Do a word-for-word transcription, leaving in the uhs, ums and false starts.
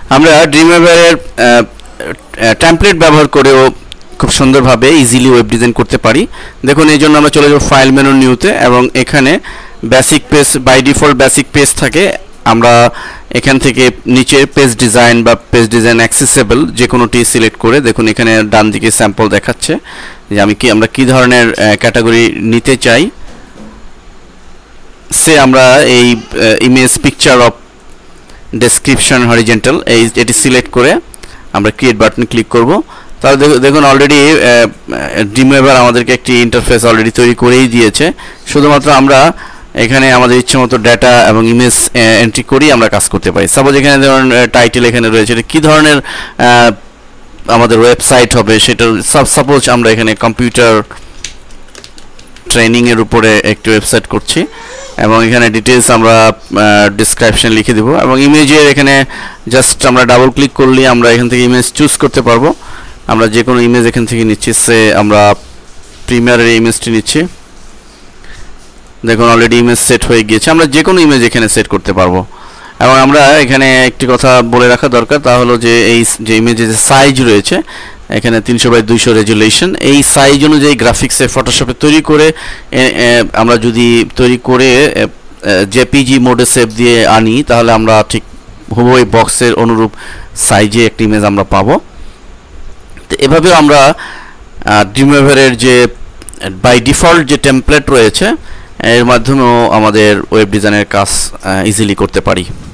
আমরা ড্রিমওয়েভারের টেমপ্লেট ব্যবহার করেও খুব সুন্দরভাবে ইজিলি ওয়েব ডিজাইন করতে পারি। দেখুন এই জন্য আমরা চলে যাব ফাইল মেনু নিউতে এবং এখানে basic page by default basic page থাকে। আমরা এখান থেকে নিচে পেজ ডিজাইন বা পেজ ডিজাইন অ্যাক্সেসেবল যে কোনোটি সিলেক্ট করে দেখুন এখানে ডান দিকে স্যাম্পল দেখাচ্ছে যে আমি কি আমরা কি ধরনের ক্যাটাগরি নিতে চাই। সে আমরা এই image picture of description horizontal এই এটি সিলেক্ট করে আমরা ক্রিয়েট বাটন ক্লিক করব। তাহলে দেখুন অলরেডি ড্রিমওয়েভার আমাদেরকে একটি ইন্টারফেস অলরেডি তৈরি করেই দিয়েছে। শুধুমাত্র আমরা এখানে আমাদের ইচ্ছে মতো ডেটা এবং ইমেজ এন্ট্রি করি আমরা কাজ করতে পারি। সাপোজ এখানে ধরুন টাইটেল এখানে রয়েছে, এটা কী ধরনের আমাদের ওয়েবসাইট হবে সেটা সাপোজ আমরা এখানে কম্পিউটার ট্রেনিংয়ের উপরে একটি ওয়েবসাইট করছি এবং এখানে ডিটেলস আমরা ডিসক্রিপশন লিখে দেব এবং ইমেজের এখানে জাস্ট আমরা ডাবল ক্লিক করলে আমরা এখান থেকে ইমেজ চুজ করতে পারবো। আমরা যে কোনো ইমেজ এখান থেকে নিচ্ছি, সে আমরা প্রিমিয়ারের ইমেজটি নিচ্ছি। দেখুন অলরেডি ইমেজ সেট হয়ে গিয়েছে, আমরা যে কোনো ইমেজ এখানে সেট করতে পারবো। এবং আমরা এখানে একটি কথা বলে রাখা দরকার, তা হলো যে এই যে ইমেজের যে সাইজ রয়েছে এখানে তিনশো বাই দুইশো রেজুলেশন, এই সাইজ অনুযায়ী গ্রাফিক্সে ফটোশপে তৈরি করে আমরা যদি তৈরি করে জেপিজি মোডে সেভ দিয়ে আনি তাহলে আমরা ঠিক হুবহু বক্সের অনুরূপ সাইজে একটি ইমেজ আমরা পাবো। তো এভাবেও আমরা ড্রিমওয়েভারের যে বাই ডিফল্ট যে টেমপ্লেট রয়েছে এর মাধ্যমেও আমাদের ওয়েব ডিজাইনের কাজ ইজিলি করতে পারি।